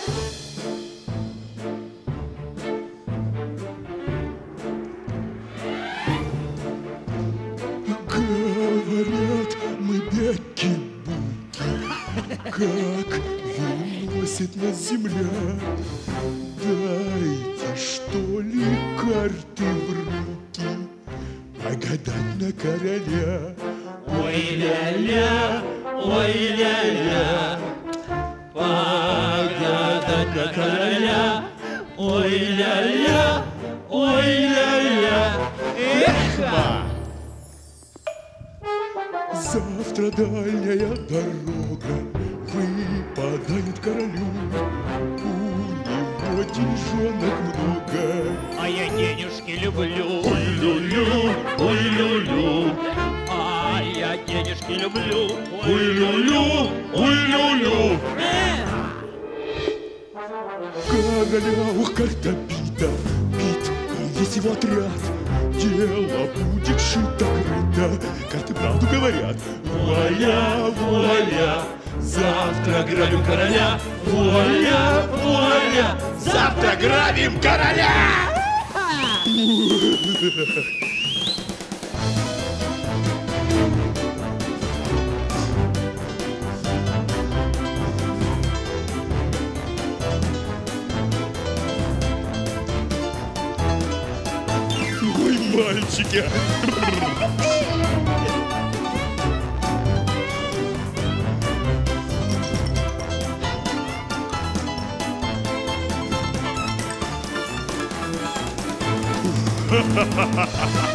Говорят, мы бяки-буки, как выносит нас земля. Дайте, что ли, карты в руки, погадать на короля. Ой, ля-ля, погадать на короля. Ой, ля-ля, эхо! Завтра дальняя дорога выпадает королю. У него деньжонок много, А я денежки люблю. Ой-лю-лю, ой-лю-лю. А я денежки люблю. Ой-лю-лю, ой-лю-лю. короля, ух, карта бита, бит и весь его отряд. Дело будет шито-крыто, карты правду говорят. Вуаля, вуаля, завтра грабим короля. Вуаля, вуаля, завтра грабим короля. Ой, мальчики! Ha ha ha ha ha!